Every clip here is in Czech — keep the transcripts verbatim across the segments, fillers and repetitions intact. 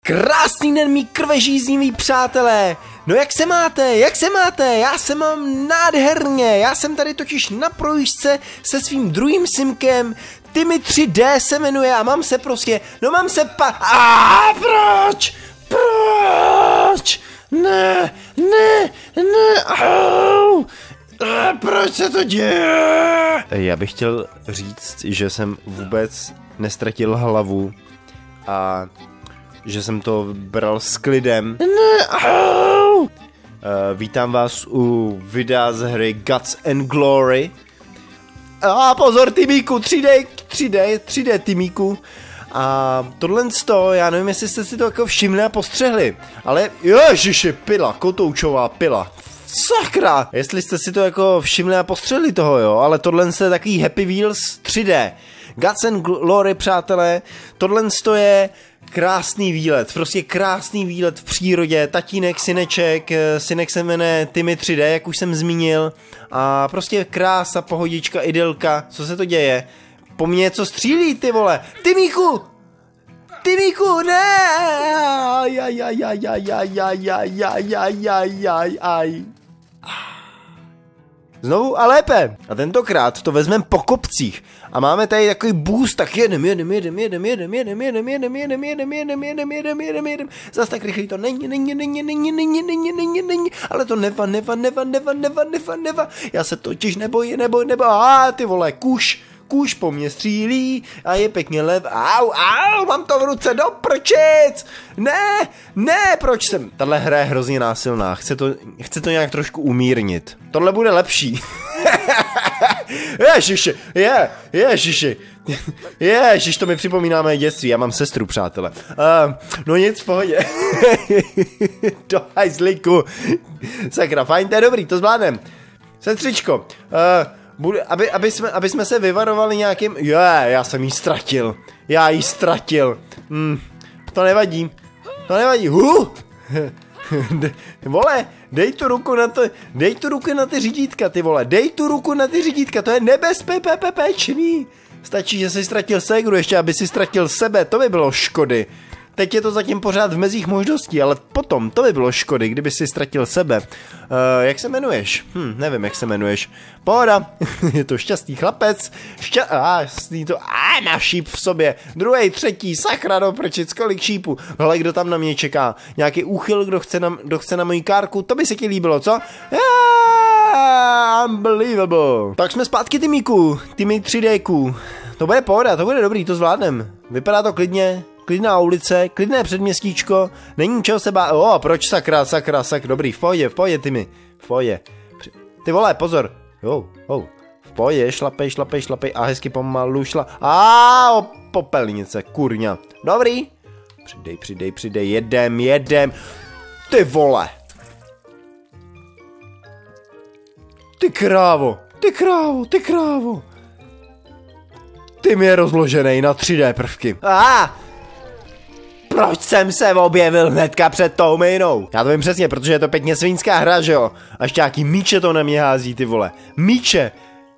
Krásný den, mý krvežízniví přátelé! No jak se máte, jak se máte? Já se mám nádherně, já jsem tady totiž na projížďce se svým druhým simkem, Timmy tři dé se jmenuje a mám se prostě, no mám se pa... A proč? Proč? Ne, ne, ne, au! A proč se to děje? Já bych chtěl říct, že jsem vůbec nestratil hlavu a že jsem to bral s klidem. Ne, au! Uh, vítám vás u videa z hry Guts and Glory. A pozor, Timíku, tři dé, tři dé, tři dé Timíku. A tohle sto, já nevím, jestli jste si to jako všimli a postřehli, ale ježiši, pila, kotoučová pila. Sakra! Jestli jste si to jako všimli a postřehli toho, jo, ale tohle je takový Happy Wheels tři dé. Guts and Glory, přátelé, tohle je krásný výlet, prostě krásný výlet v přírodě, tatínek, syneček, synek se jmenuje Timmy tři dé, jak už jsem zmínil, a prostě krása, pohodička, idylka, co se to děje? Po mně něco střílí, ty vole, Timíku! Timíku, ne! Aj, aj, aj, aj, aj, aj, aj, aj, aj, aj, aj, aj, aj. Znovu a lépe. A tentokrát to vezmeme po kopcích. A máme tady takový boost, tak jedem, jedem, jedem, jedem, jedem, jedem, jedem, jedem, jedem, jedem, jedem, jedem, jedem, jedem, jedem. Zas tak rychlý to není, není, není, není, není, není, není, není, ale to neva, neva, neva, neva, neva, neva, neva. Já se totiž nebojím, nebojím, nebojím, a ty vole, kuš. Kůž po mně střílí a je pěkně lev. Au, au, mám to v ruce, do prčic! Ne, ne, proč jsem... Tahle hra je hrozně násilná, chce to, chce to nějak trošku umírnit. Tohle bude lepší. Ježiši, je, ježiši. Ježiš, to mi připomíná mé dětství, já mám sestru, přátelé. Uh, no nic, v pohodě. Do hajzlíku. Sakra, fajn, to je dobrý, to zvládnem. Sestřičko, uh, Bude, aby, aby, jsme, aby jsme se vyvarovali nějakým... Je, já jsem jí ztratil. Já jí ztratil. Hmm, to nevadí. To nevadí. Huh! De, vole, dej tu ruku na to, dej tu ruku na ty řídítka, ty vole. Dej tu ruku na ty řídítka, to je nebezpečný. Stačí, že jsi ztratil ségru, ještě aby si ztratil sebe, to by bylo škody. Teď je to zatím pořád v mezích možností, ale potom to by bylo škody, kdyby si ztratil sebe. Uh, jak se jmenuješ? Hm, nevím, jak se jmenuješ. Pohoda, je to šťastný chlapec. Šťa... A, ah, to... A, má šíp v sobě. Druhý, třetí, sakra, do prčic, kolik šípů. Hele, kdo tam na mě čeká? Nějaký úchyl, kdo chce na, kdo chce na moji kárku? To by se ti líbilo, co? Yeah, unbelievable. Tak jsme zpátky, Timíku. Timmy tři déku. To bude pohoda, to bude dobrý, to zvládnem. Vypadá to klidně. Klidná ulice, klidné předměstíčko, není čeho se bát. O, proč sakra, sakra, sakra, dobrý, v pohodě, v pohodě, Timmy, v pohodě. Ty vole, pozor, jo, oh, v pohodě, šlapej, šlapej, šlapej a hezky pomalu šla. A o, popelnice, kurňa, dobrý. Přidej, přidej, přidej, jedem, jedem. Ty vole. Ty krávo, ty krávo, ty krávo. Tim je rozložený na tři dé prvky. Ah! Proč jsem se objevil hnedka před tou minou? Já to vím přesně, protože je to pěkně svinská hra, že jo? Až nějaký míče to na mě hází, ty vole. Míče!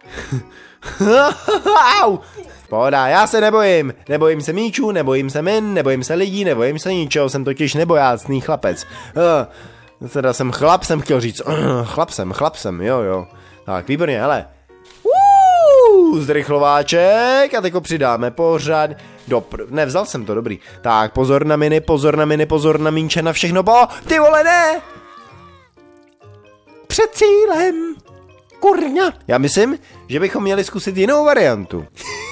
Pohoda, já se nebojím. Nebojím se míčů, nebojím se min, nebojím se lidí, nebojím se ničeho, jsem totiž nebojácný chlapec. Uh, teda jsem chlap, jsem chtěl říct. Uh, chlap jsem, chlap jsem, jo, jo. Tak, výborně, hele. Uh, zrychlováček a teď ho přidáme pořád. Dopr... Ne, vzal jsem to, dobrý. Tak, pozor na miny, pozor na miny, pozor na mínče, na všechno, bo... Ty vole, ne! Před cílem! Kurňa! Já myslím, že bychom měli zkusit jinou variantu.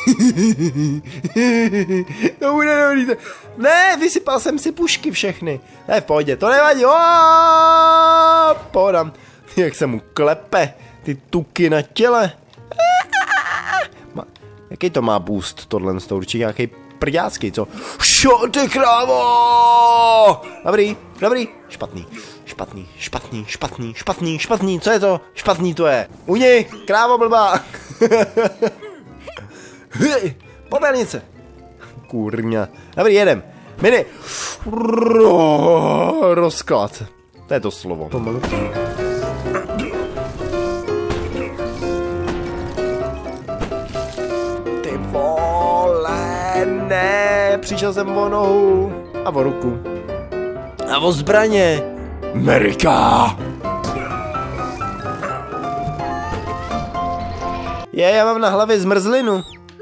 To bude dobrý. To... Ne, vysypal jsem si pušky všechny. Ne, v pohodě, to nevadí. Pohodám. Jak se mu klepe ty tuky na těle. Jaký to má boost, tohle, to určitě nějaký prďácký, co? Šo, ty krávo! Dobrý, dobrý, špatný, špatný, špatný, špatný, špatný, špatný, co je to? Špatný to je. Uni, krávo blbá. Popelnice. Kurňa. Dobrý, jedem. Mini. Rozklad. To je to slovo. Ne, přišel jsem o nohu a o ruku. A o zbraně. Amerika. Je, já mám na hlavě zmrzlinu.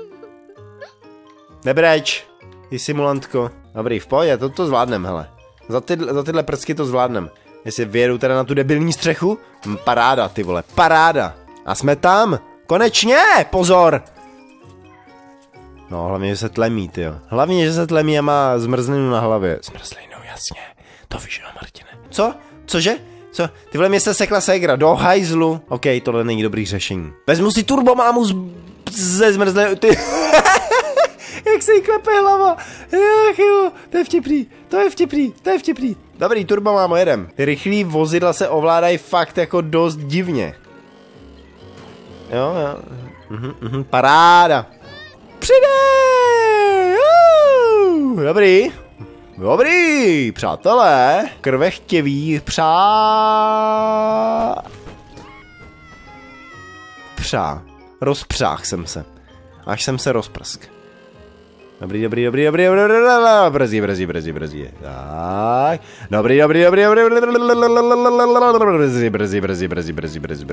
Nebreč, ty simulantko. Dobrý, v pohodě, to, to zvládnem, hele. Za, ty, za tyhle prcky to zvládnem. Jestli vyjedu teda na tu debilní střechu, hm, paráda, ty vole, paráda. A jsme tam, konečně, pozor. No, hlavně, že se tlemí, tyjo. Hlavně, že se tlemí a má zmrzlinu na hlavě. Zmrzlinu, jasně, to víš, no, Martine. Co? Cože? Co? Ty vole, mě se sekla ségra, do hajzlu. OK, tohle není dobrý řešení. Vezmu si turbomámu z... ze zmrzlinu, ty... Jak se jí klepe hlava. Ach jo, to je vtipný, to je vtipný, to je vtipný. Dobrý, turbomámo, jedem. Ty rychlý vozidla se ovládají fakt jako dost divně. Jo, jo. Mhm, mhm, paráda. Přidej! Uh, dobrý. Dobrý, přátelé. Krvechtěví přá... Přá. Rozpřáh jsem se. Až jsem se rozprsk. Dobrý, dobrý, dobrý, dobrý, dobrý, dobrý, brzy, brzy, brzy, brzy, tak, dobrý, dobrý, dobrý, dobrý, brzy, brzy, brzy, brzy, brzy, brzy,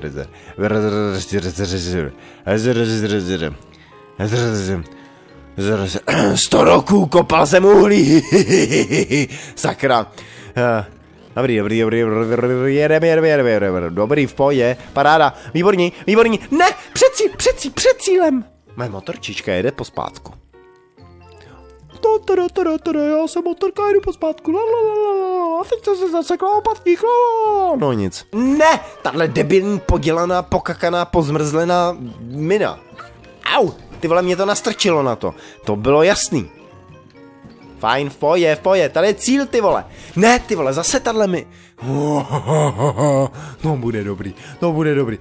brzy, sto roků kopal jsem uhlí, sakra. Dobrý, dobrý, dobrý, jedeme, jedeme, jedeme, dobrý, v pohodě, paráda, výborný, výborný, ne, před, před, před cílem. Moje motorčička jede pospátku. Já jsem motorka, jdu pospátku, a teď to se zasekla opatník, no nic. Ne, tahle debilní podělaná, pokakaná, pozmrzlená mina. Au, ty vole, mě to nastrčilo na to, to bylo jasný. Fajn, v pohodě, v pohodě, tady je cíl, ty vole. Ne, ty vole, zase tahle mi... No bude dobrý, no bude dobrý.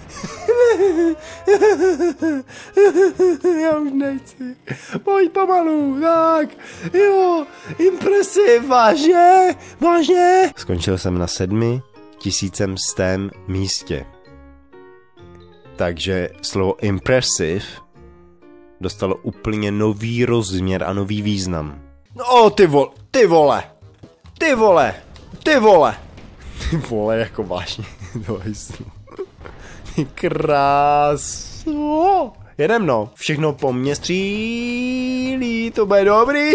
Já už nechci. Pojď pomalu, tak. Jo, impresiv, vážně, vážně. Skončil jsem na sedmi tisícem stém místě. Takže slovo impressive dostalo úplně nový rozměr a nový význam. O, ty vole, ty vole, ty vole, ty vole, ty vole, jako vážně, to jistý. Krásu. Jedem, no. Všechno po mně střílí, to bude dobrý.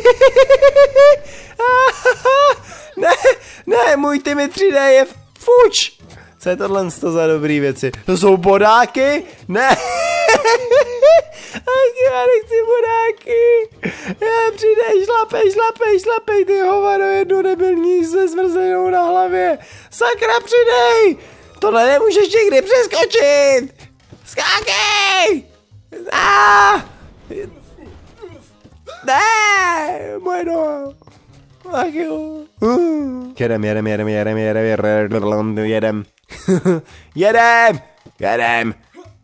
Ne, ne, můj Timmy tři dé je fuč. Co je tohle za dobrý věci? To jsou bodáky? Ne. Ach, já nechci bodáky. Já přidej, šlapej, šlapej, šlapej, ty hovado, jednu debilní se zmrzlinou na hlavě. Sakra, přidej. Tohle nemůžeš někdy přeskočit! Skákej! Ah! Ne! Moje noha! Ach jo! Jedem, jedem, jedem, jedem, jedem, jedem, jedem. Jedem! Jedem!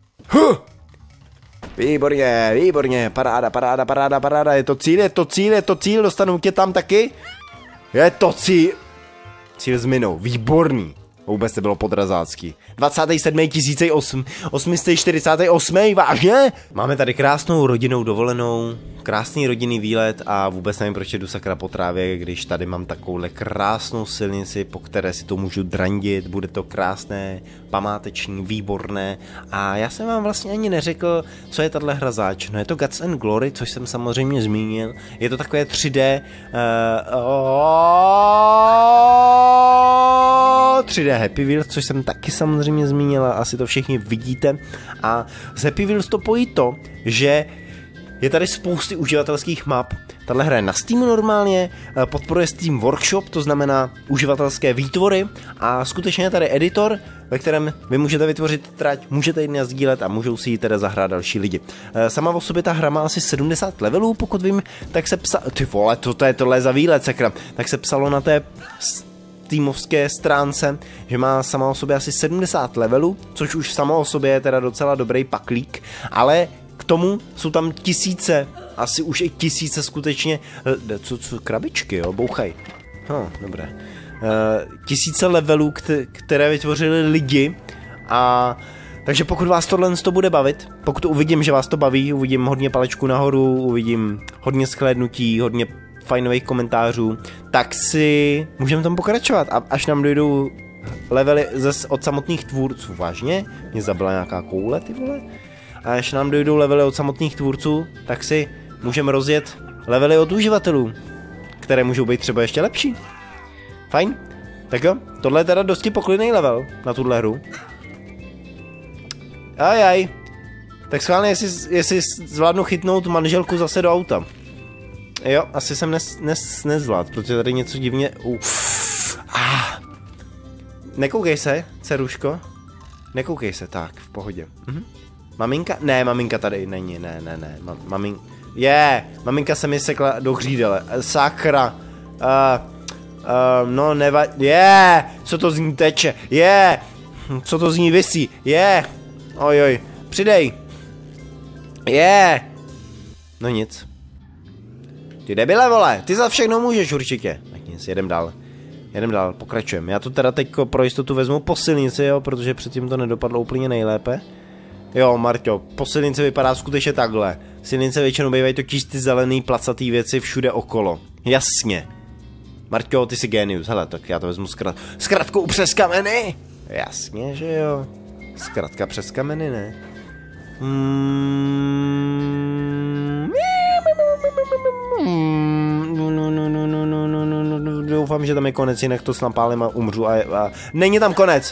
Výborně, výborně, paráda, paráda, paráda, paráda, je to cíl, je to cíl, je to cíl, dostanu tě tam taky? Je to cíl. Cíl s minou, výborný. Vůbec to bylo podrazácký. dvacátého sedmého tisíce osm set čtyřicátého osmého vážně? Máme tady krásnou rodinnou dovolenou, krásný rodinný výlet a vůbec nevím, proč jdu sakra po trávě, když tady mám takovouhle krásnou silnici, po které si to můžu drandit, bude to krásné, památeční, výborné a já jsem vám vlastně ani neřekl, co je tahle hra zač. No je to Guts and Glory, což jsem samozřejmě zmínil, je to takové tři dé, uh, oh, tři dé Happy Wheels, což jsem taky samozřejmě zmínila, asi to všichni vidíte a z Happy Wheels to pojí to, že je tady spousty uživatelských map. Tahle hra je na Steamu normálně, podporuje Steam Workshop, to znamená uživatelské výtvory a skutečně je tady editor, ve kterém vy můžete vytvořit trať, můžete ji sdílet a můžou si ji teda zahrát další lidi. Sama o sobě ta hra má asi sedmdesát levelů, pokud vím, tak se psalo, ty vole, to, to je tohle za výlet, sakra, tak se psalo na té Steamovské stránce, že má sama o sobě asi sedmdesát levelů, což už samo o sobě je teda docela dobrý paklík, ale k tomu jsou tam tisíce, asi už i tisíce skutečně, co, co krabičky, jo, bouchaj. No, dobré. Uh, tisíce levelů, které vytvořili lidi a takže pokud vás tohle to bude bavit, pokud uvidím, že vás to baví, uvidím hodně palečku nahoru, uvidím hodně shlédnutí, hodně fajnových komentářů, tak si můžeme tam pokračovat. A až nám dojdou levely zase od samotných tvůrců, vážně? Mě zabila nějaká koule, ty vole? A až nám dojdou levely od samotných tvůrců, tak si můžeme rozjet levely od uživatelů, které můžou být třeba ještě lepší. Fajn? Tak jo, tohle je teda dosti poklidný level na tuhle hru. Ajaj. Tak schválně, jestli, jestli zvládnu chytnout manželku zase do auta. Jo, asi jsem nes, nes, nezvlád, protože tady něco divně... Uf. Ah. Nekoukej se, dceruško. Nekoukej se, tak, v pohodě. Mhm. Maminka? Ne, maminka tady není, ne, ne, ne. Ma, mamin... Je, yeah. Maminka se mi sekla do hřídele. Sakra. Uh, uh, no, neva... Je, yeah. Co to z ní teče? Je, yeah. Co to z ní visí? Je. Yeah. Ojoj, přidej. Je. Yeah. No nic. Ty debile, vole, ty za všechno můžeš určitě. Tak nic, jedem dál. Jedem dál, pokračujeme. Já tu teda teďko pro jistotu vezmu po silnici, jo, protože předtím to nedopadlo úplně nejlépe. Jo, Marťo, po silnici vypadá skutečně takhle. Silnice většinou bývají totiž ty zelený placatý věci všude okolo. Jasně. Marťo, ty jsi genius, hele, tak já to vezmu zkrat... zkratkou přes kameny. Jasně, že jo. Zkratka přes kameny, ne? Hmm... No, no, no, no, no, no, no, no, no, doufám, že tam je konec, jinak to s napálem a umřu a, a... Není tam konec!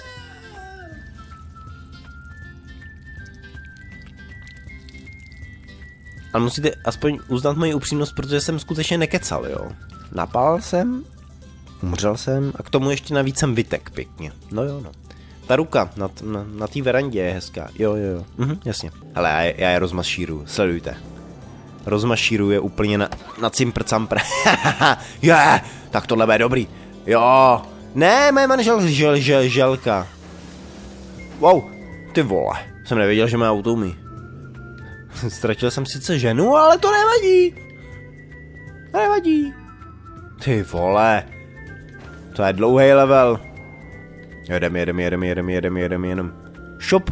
Ale musíte aspoň uznat moji upřímnost, protože jsem skutečně nekecal, jo. Napál jsem, umřel jsem a k tomu ještě navíc jsem vytek pěkně. No jo, no. Ta ruka na, na, na té verandě je hezká. Jo, jo, jo. Mhm, jasně. Hele, já, já je rozmašíruju, sledujte. Rozmašíruje úplně na, na cimpr campr. Je, yeah, tak tohle bude dobrý. Jo. Ne, moje manžel žel, žel, želka. Wow, ty vole. Jsem nevěděl, že má auto umí. Ztratil jsem sice ženu, ale to nevadí. To nevadí. Ty vole. To je dlouhý level. Jedem, jedem, jedem, jedem, jedem, jedem, jedem. Šup.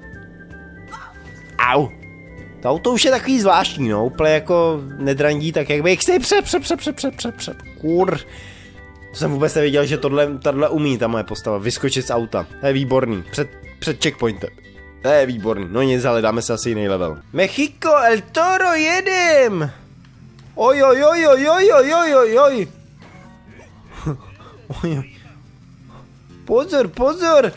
Au. To auto už je takový zvláštní, no, úplně jako nedrandí, tak jak bych si přep, přep, přep, přep, přep, přep, přep, kur. To jsem vůbec nevěděl, že tohle, tohle umí ta moje postava, vyskočit z auta, to je výborný, před, před checkpointem. To je výborný, no nic, ale dáme se asi jiný level. Mexico, El Toro, jedem! Oj, oj, oj, oj, oj, oj, oj, oj, oj. Oj. Pozor, pozor!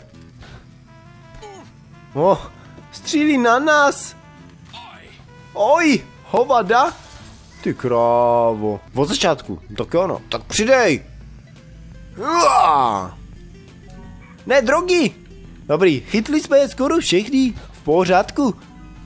Oh, střílí na nás! Oj, hovada! Ty krávo. Od začátku, tak jo no, tak přidej! Uá! Ne, drogy! Dobrý, chytli jsme je skoro všechny, v pořádku.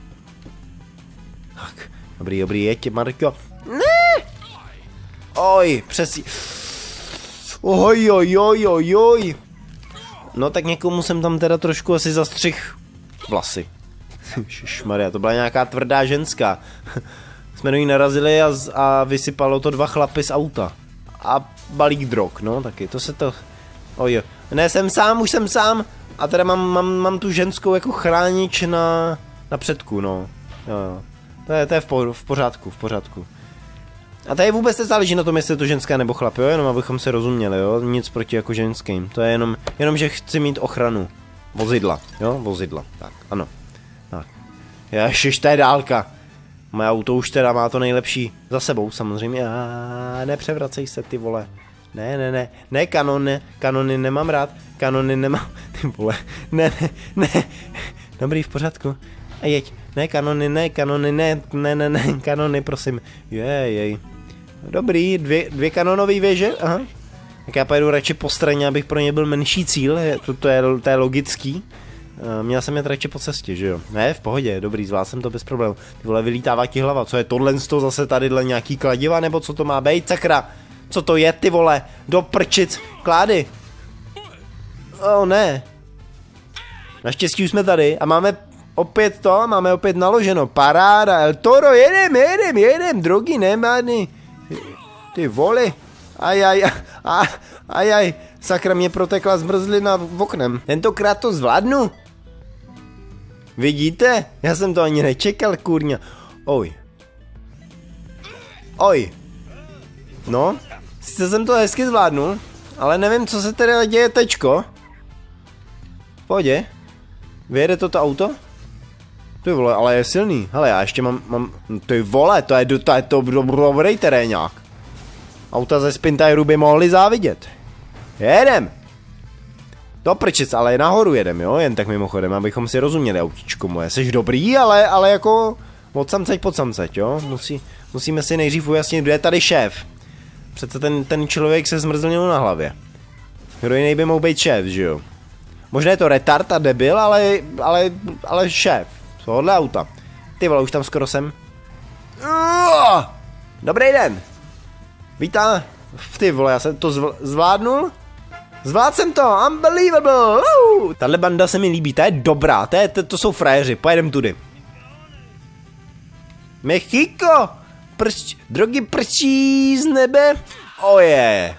Tak, dobrý, dobrý, jeď, Marko. Ne! Oj, přesně. Oj, oj, oj, oj, oj. No tak někomu jsem tam teda trošku asi zastřih vlasy. Šmaria, to byla nějaká tvrdá ženská. Jsme do ní narazili a, a vysypalo to dva chlapy z auta. A balík drog, no taky, to se to... Oj, ne, jsem sám, už jsem sám. A teda mám, mám, mám tu ženskou jako chránič na, na předku, no. Jo, jo. To je, to je v, po, v pořádku, v pořádku. A tady vůbec nezáleží na tom, jestli je to ženská nebo chlap, jo, jenom abychom se rozuměli, jo, nic proti jako ženským. To je jenom, jenom že chci mít ochranu. Vozidla, jo, vozidla, tak, ano. Tak. Ježiš, to je dálka. Moje auto už teda má to nejlepší za sebou, samozřejmě. A nepřevracej se, ty vole. Ne, ne, ne, ne, kanony, kanony nemám rád, kanony nemám, ty vole, ne, ne, ne, dobrý, v pořádku, a jeď, ne, kanony, ne, kanony, ne, ne, ne, ne, kanony, prosím, jej, jej, dobrý, dvě, dvě kanonové věže, aha, tak já pojedu radši po straně, abych pro ně byl menší cíl, to, to, je, to je logický, měl jsem jet radši po cestě, že jo, ne, v pohodě, dobrý, zvládl jsem to bez problémů, ty vole, vylítává ti hlava, co je tohle z toho zase tadyhle nějaký kladiva, nebo co to má být, sakra. Co to je, ty vole? Do prčic. Klády. Oh, ne. Naštěstí už jsme tady a máme opět to, máme opět naloženo. Paráda, El Toro, jedem, jedem, jedem, drogy nemádný. Ty vole. Ajaj, aj, ajaj, sakra, mě protekla zmrzlina v oknem. Tentokrát to zvládnu. Vidíte? Já jsem to ani nečekal, kurňa. Oj. Oj. No, sice jsem to hezky zvládnul, ale nevím, co se teda děje tečko. V pohodě. Vyjede toto auto? Ty vole, ale je silný. Hele, já ještě mám, mám, ty vole, to je, to je to dobrý teréňák. Auta ze Spintiru by mohli závidět. Jedem. To prčic, ale nahoru jedem, jo, jen tak mimochodem, abychom si rozuměli, autíčko moje. Jsi dobrý, ale, ale jako od samceď pod samceď, jo. Musí, musíme si nejdřív ujasnit, kdo je tady šéf. Přece ten, ten člověk se zmrzlnil na hlavě. Kdo jiný by mohl být šéf, že jo? Možná je to retard a debil, ale, ale, ale šéf. Tohle auta. Ty vole, už tam skoro jsem. Dobrý den. Vítá. Ty vole, já jsem to zvl zvládnul? Zvládl jsem to, unbelievable. Uh. Tahle banda se mi líbí, ta je dobrá, to, je, to, to jsou frajeři, pojedem tudy. Mexiko, prč, drogy prčí z nebe, oje.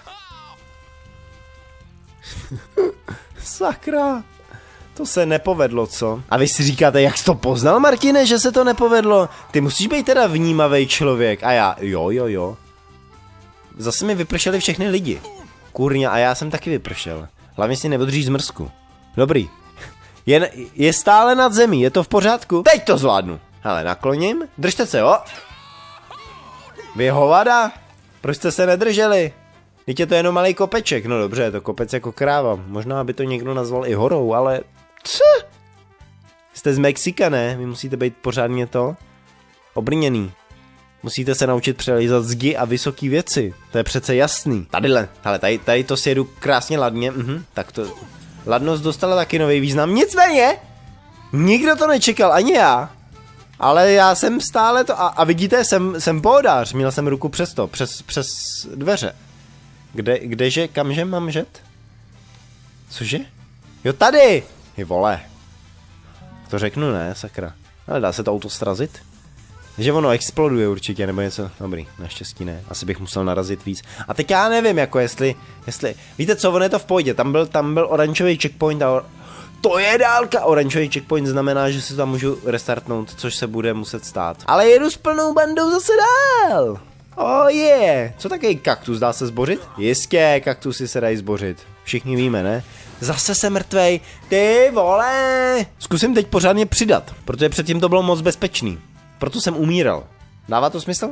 Sakra, to se nepovedlo, co? A vy si říkáte, jak jsi to poznal, Martine, že se to nepovedlo? Ty musíš být teda vnímavý člověk, a já, jo, jo, jo. Zase mi vypršeli všechny lidi. Kurňa, a já jsem taky vypršel. Hlavně si neodříš zmrzku. Dobrý. Je, je stále nad zemí, je to v pořádku? Teď to zvládnu. Hele, nakloním. Držte se, jo. Vy hovada. Proč jste se nedrželi? Teď je to jenom malý kopeček. No dobře, je to kopec jako kráva. Možná by to někdo nazval i horou, ale... Co? Jste z Mexika, ne? Vy musíte být pořádně to... obrněný. Musíte se naučit přelízat zdi a vysoký věci. To je přece jasný. Tadyhle, hele, tady, tady to sjedu krásně ladně. Mhm, tak to... Ladnost dostala taky nový význam. Nicméně, nikdo to nečekal, ani já. Ale já jsem stále to... A, a vidíte, jsem, jsem pohodář. Měl jsem ruku přes to, přes, přes dveře. Kde, kdeže, kamže mám žet? Cože? Jo, tady! Ty vole. To řeknu, ne, sakra. Ale dá se to auto srazit? Že ono exploduje určitě, nebo něco. Dobrý, naštěstí ne. Asi bych musel narazit víc. A teď já nevím, jako jestli, jestli... Víte co, ono je to v pohodě. Tam byl, tam byl oranžový checkpoint a... Or... To je dálka! Oranžový checkpoint znamená, že si tam můžu restartnout, což se bude muset stát. Ale jedu s plnou bandou zase dál! Oh je! Yeah. Co takový kaktus, dá se zbořit? Jistě, kaktusy se dají zbořit. Všichni víme, ne? Zase jsem mrtvej. Ty vole! Zkusím teď pořádně přidat, protože předtím to bylo moc bezpečný. Proto jsem umíral. Dává to smysl?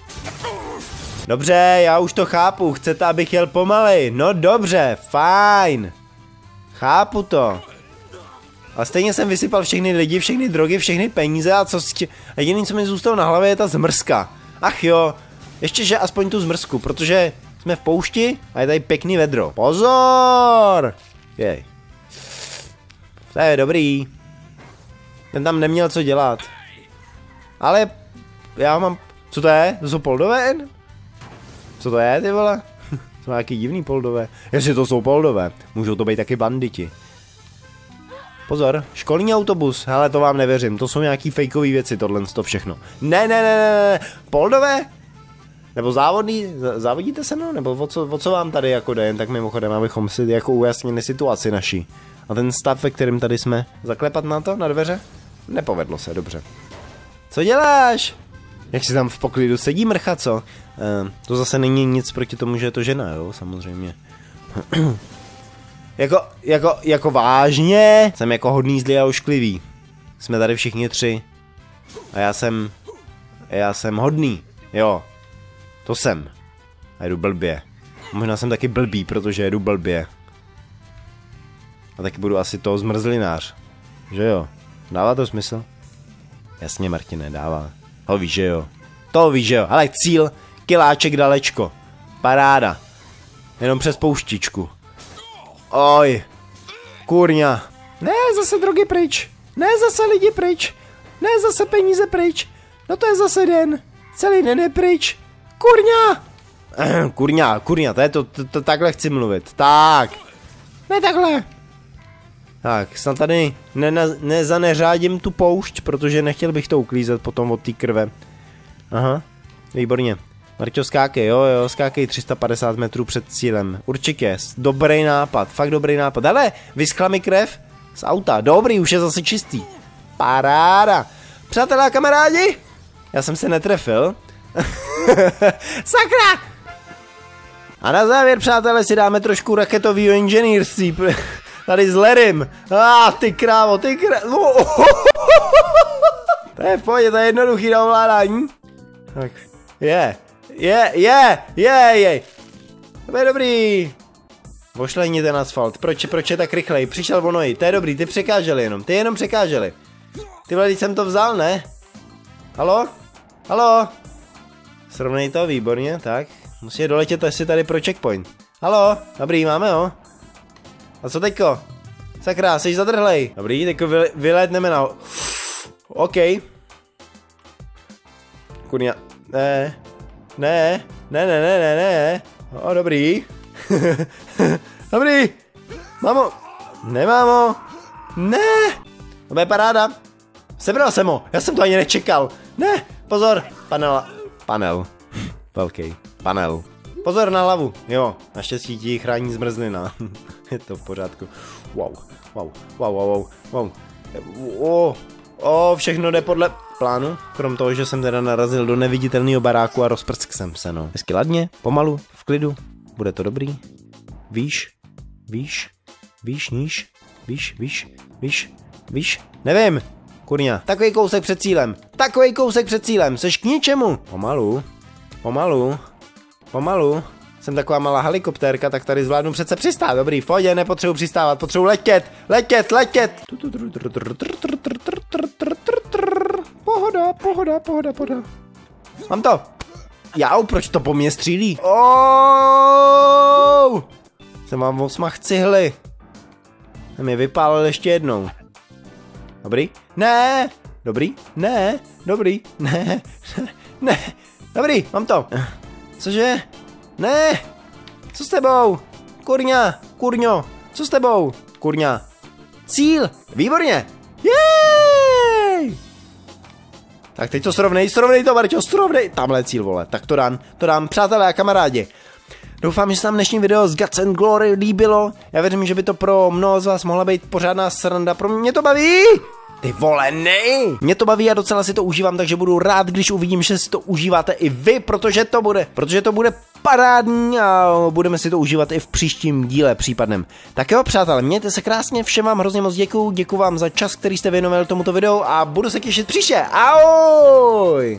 Dobře, já už to chápu. Chcete, abych jel pomalej? No dobře, fajn. Chápu to. A stejně jsem vysypal všechny lidi, všechny drogy, všechny peníze a co s a jediný, co mi zůstalo na hlavě, je ta zmrzka. Ach jo, ještě že aspoň tu zmrzku, protože jsme v poušti a je tady pěkný vedro. Pozor! Jej. To je dobrý. Ten tam neměl co dělat. Ale já mám... Co to je? To jsou poldové? Co to je, ty vole? Jsou nějaký divný poldové. Jestli to jsou poldové, můžou to být taky banditi. Pozor, školní autobus, hele, to vám nevěřím, to jsou nějaký fejkový věci, tohle to všechno. Ne, ne, ne, ne, poldové? Nebo závodní, závodíte se mnou? Nebo o co, o co vám tady jako jde, tak mimochodem, abychom si jako ujasnili situaci naší. A ten stav, ve kterém tady jsme, zaklepat na to, na dveře? Nepovedlo se, dobře. Co děláš? Jak si tam v poklidu sedí mrcha, co? E, to zase není nic proti tomu, že je to žena, jo, samozřejmě. jako, jako, jako vážně? Jsem jako hodný, zlý a ošklivý. Jsme tady všichni tři. A já jsem... Já jsem hodný, jo. To jsem. A jedu blbě. Možná jsem taky blbý, protože jedu blbě. A taky budu asi to zmrzlinář. Že jo? Dává to smysl? Jasně, Martine, dává. To víš, že jo. To víš, že jo. Ale cíl, kiláček dalečko. Paráda. Jenom přes pouštičku. Oj. Kurňa. Ne, zase drogy pryč. Ne, zase lidi pryč. Ne, zase peníze pryč. No to je zase den. Celý den je pryč. Kurňa. Kurňa, kurňa, to je to, to, to takhle chci mluvit. Tak. Ne takhle. Tak, snad tady nezaneřádím ne, tu poušť, protože nechtěl bych to uklízet potom od té krve. Aha, výborně. Marťo, skákej, jo, jo, skákej tři sta padesát metrů před cílem. Určitě, dobrý nápad, fakt dobrý nápad. Ale, vyschla mi krev z auta, dobrý, už je zase čistý. Paráda. Přátelé a kamarádi, já jsem se netrefil. Sakra! A na závěr, přátelé, si dáme trošku raketového inženýrství. Tady s Larrym. A ah, ty krávo, ty krávo. Oh, oh, oh, oh. To je v pohodě, to je jednoduchý na ovládání. Tak, je, je, je, je, je. To je dobrý. Vošlejni ten asfalt. Proč, proč je tak rychlej? Přišel Vonoji. To je dobrý, ty překáželi jenom. Ty jenom překáželi. Ty vole, jsem to vzal, ne? Halo? Halo? Srovnej to, výborně, tak. Musí doletět asi tady pro checkpoint. Halo? Dobrý, máme ho. A co teďko? Sakra, jsi zadrhlej. Dobrý, teďko vyle, vylétneme na... OK. Kurňa. Ne. Ne. Ne, ne, ne, ne, ne. O, dobrý. Dobrý. Mámo. Nemámo. Ne. To je paráda. Sebral jsem ho. Já jsem to ani nečekal. Ne. Pozor. Panel. Panel. Velký. Panel. Pozor na hlavu. Jo. Naštěstí ti chrání zmrzlina. Je to v pořádku. Wow. Wow. Wow, wow, wow. Wow. O, o, všechno jde podle plánu. Krom toho, že jsem teda narazil do neviditelného baráku a rozprsk jsem se, no. Hezky ladně, pomalu, v klidu. Bude to dobrý. Výš. Výš. Výš, níž. Výš, výš, výš, výš. Nevím. Kurňa. Takový kousek před cílem. Takový kousek před cílem. Seš k ničemu. Pomalu. Pomalu. Pomalu. Jsem taková malá helikoptérka, tak tady zvládnu přece přistát. Dobrý, v pohodě, nepotřebuji přistávat, potřebuji letět. Letět, letět. Pohoda, pohoda, pohoda, pohoda. Mám to. Jau, proč to po mně střílí? Oh! Jsem mám osmach cihly. Jsem je vypálil ještě jednou. Dobrý? Ne. Dobrý? Ne. Dobrý? Ne. Ne. Dobrý, mám to. Cože? Ne. Co s tebou? Kurňa. Kurňo. Co s tebou? Kurňa. Cíl. Výborně. Jej! Tak teď to srovnej, srovnej to, Marťo, srovnej. Tamhle cíl, vole. Tak to dám, to dám, přátelé a kamarádi. Doufám, že se vám dnešní video z Guts and Glory líbilo. Já věřím, že by to pro mnoho z vás mohla být pořádná sranda. Pro mě to baví. Ty vole, nej! Mě to baví a docela si to užívám, takže budu rád, když uvidím, že si to užíváte i vy, protože to bude, protože to bude parádní a budeme si to užívat i v příštím díle případném. Tak jo, přátelé, mějte se krásně, všem vám hrozně moc děkuju, děkuju vám za čas, který jste věnovali tomuto videu a budu se těšit příště. Ahoj!